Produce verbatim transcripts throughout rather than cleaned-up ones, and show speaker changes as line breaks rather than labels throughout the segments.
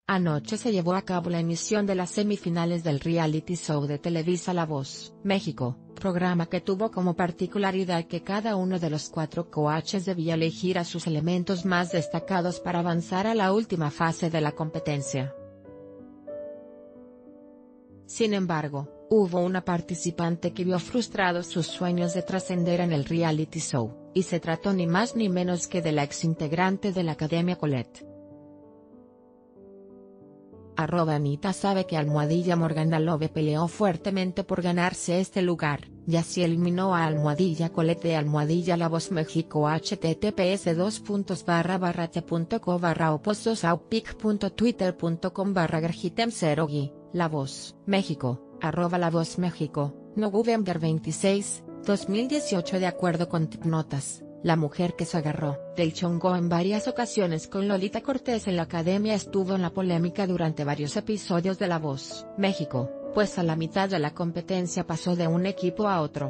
Anoche se llevó a cabo la emisión de las semifinales del reality show de Televisa La Voz México, programa que tuvo como particularidad que cada uno de los cuatro coaches debía elegir a sus elementos más destacados para avanzar a la última fase de la competencia. Sin embargo, hubo una participante que vio frustrados sus sueños de trascender en el reality show, y se trató ni más ni menos que de la exintegrante de la Academia Colette. Arroba Anita sabe que Almohadilla Morgana Love peleó fuertemente por ganarse este lugar, y así eliminó a Almohadilla Colette de Almohadilla La Voz México https dos puntos barra barra t.co barra opuestos aupic punto twitter punto com barra grajitem cero gui, La Voz México, arroba La Voz México, November veintiséis, dos mil dieciocho. De acuerdo con Tipnotas, la mujer que se agarró del chongo en varias ocasiones con Lolita Cortés en la academia estuvo en la polémica durante varios episodios de La Voz México, pues a la mitad de la competencia pasó de un equipo a otro.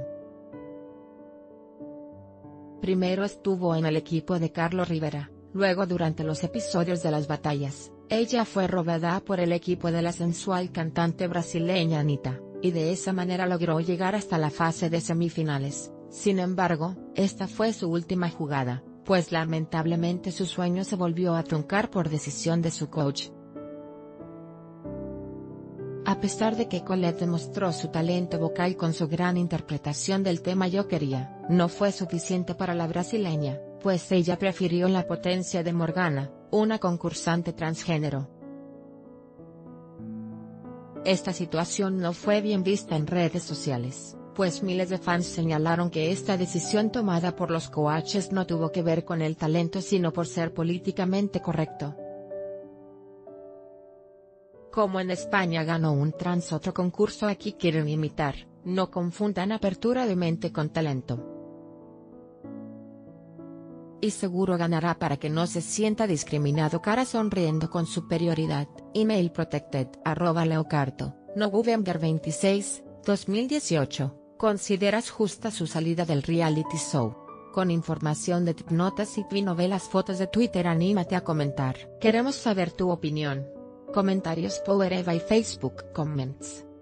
Primero estuvo en el equipo de Carlos Rivera, luego durante los episodios de las batallas, ella fue robada por el equipo de la sensual cantante brasileña Anita, y de esa manera logró llegar hasta la fase de semifinales. Sin embargo, esta fue su última jugada, pues lamentablemente su sueño se volvió a truncar por decisión de su coach. A pesar de que Colette demostró su talento vocal con su gran interpretación del tema Yo Quería, no fue suficiente para la brasileña, pues ella prefirió la potencia de Morgana, una concursante transgénero. Esta situación no fue bien vista en redes sociales, pues miles de fans señalaron que esta decisión tomada por los coaches no tuvo que ver con el talento sino por ser políticamente correcto. Como en España ganó un trans otro concurso, aquí quieren imitar, no confundan apertura de mente con talento. Y seguro ganará para que no se sienta discriminado. Cara sonriendo con superioridad. Email protected arroba leocarto, November veintiséis, dos mil dieciocho. ¿Consideras justa su salida del reality show? Con información de Tipnotas y Tvinovelas, fotos de Twitter, anímate a comentar. Queremos saber tu opinión. Comentarios Power Eva y Facebook Comments.